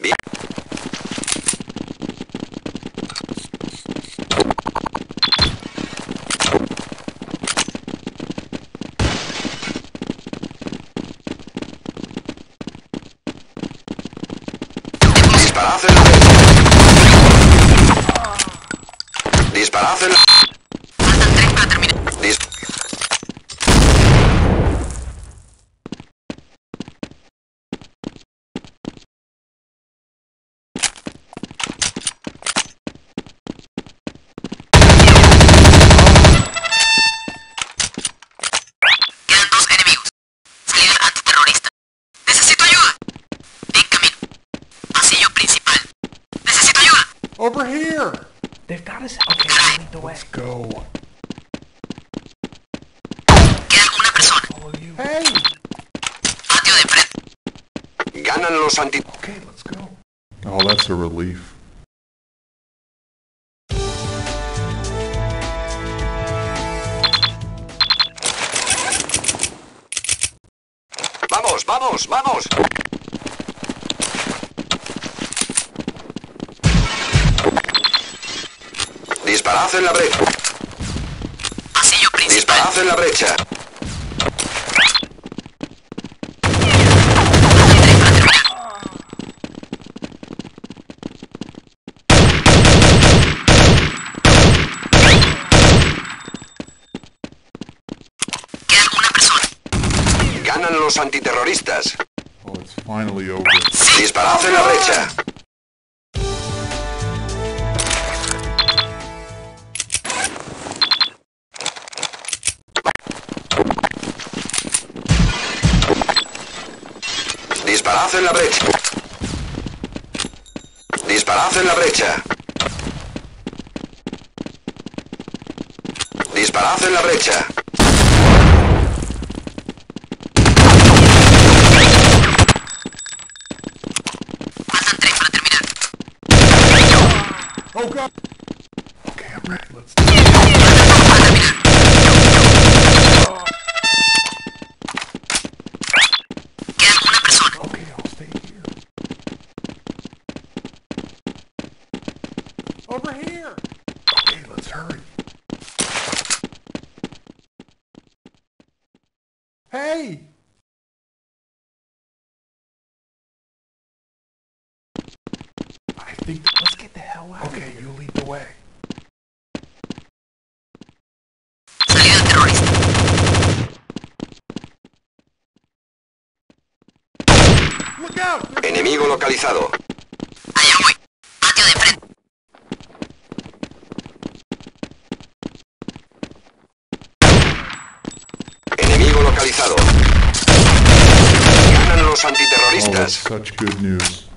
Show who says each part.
Speaker 1: Bien. Disparad en la brecha. Disparad en la...
Speaker 2: Faltan 3 para terminar. Quedan 2 enemigos. Salida antiterrorista. Necesito ayuda. En camino. Pasillo principal. Necesito ayuda.
Speaker 3: Over here!
Speaker 4: They've got us. Okay, lead the way.
Speaker 3: Let's go.
Speaker 2: Queda una persona.
Speaker 4: Follow you.
Speaker 3: Hey!
Speaker 2: Patio de enfrente.
Speaker 1: Ganan los anti...
Speaker 3: Okay, let's go.
Speaker 5: Oh, that's a relief.
Speaker 1: ¡Vamos, vamos, vamos! Disparad en la brecha.
Speaker 2: Pasillo principal.
Speaker 1: Disparad en la brecha.
Speaker 2: Queda una persona.
Speaker 1: Ganan los antiterroristas.
Speaker 5: Oh, it's finally over.
Speaker 1: Disparad en la brecha. Disparad en la brecha. Disparad en la brecha. Disparad en la brecha.
Speaker 2: Faltan 3 para terminar.
Speaker 3: Oh god! Okay, I'm ready. Let's
Speaker 2: Para terminar. Queda una persona.
Speaker 3: Okay, I'll stay here. Over here! Okay, let's hurry. Hey! I think... Let's get the hell out of here. Okay, you lead the way.
Speaker 2: Salida terrorista.
Speaker 3: Look out!
Speaker 1: Enemigo localizado.
Speaker 2: Allá voy. Patio de enfrente.
Speaker 1: Enemigo localizado. Ganan los
Speaker 5: Oh, that's
Speaker 1: antiterroristas.
Speaker 5: such good news.